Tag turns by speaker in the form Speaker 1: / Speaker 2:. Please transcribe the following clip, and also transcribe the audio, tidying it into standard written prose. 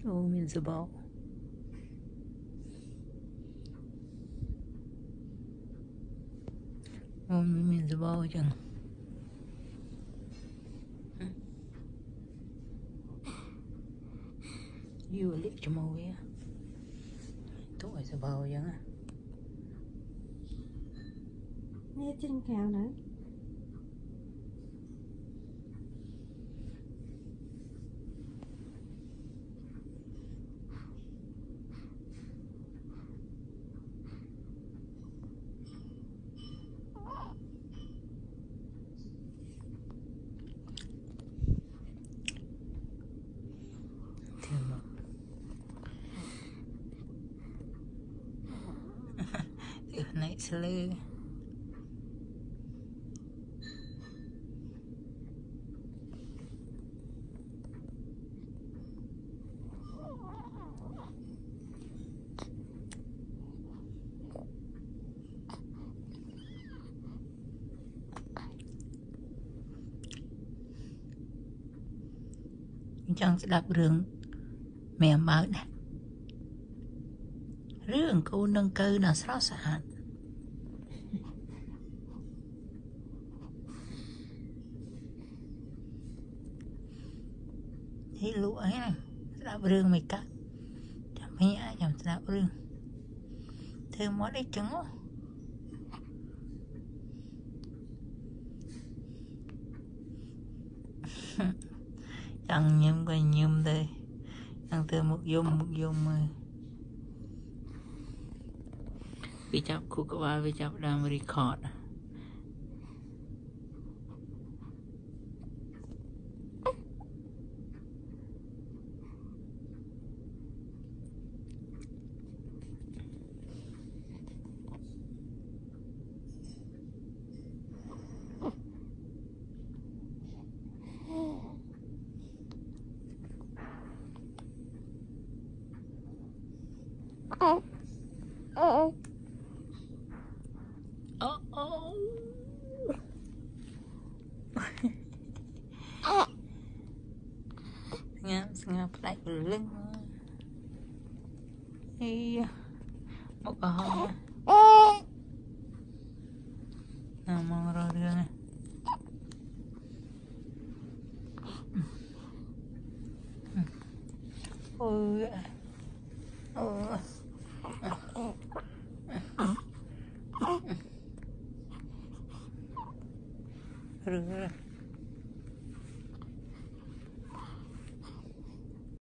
Speaker 1: Ô miền dừa bò. Ô miền dừa bò chẳng. Yêu liệt cho màu ấy. Tuổi dừa bò chẳng à.
Speaker 2: Nè chân cao nữa.
Speaker 1: Này sẽ lê chẳng sẽ đạp rừng mẹ mở nè rừng cô nâng cơ nào sao sẵn thì lụa ấy nè đạp rừng mày cắt chẳng mẹ chẳng đạp rừng thêm món đấy trứng chẳng nhầm coi nhầm đây đang từ một dung vì chấp khu các bạn vì chấp đang record ngáp lại lưng thì một cái hông nào mong rồi đưa này ôi rồi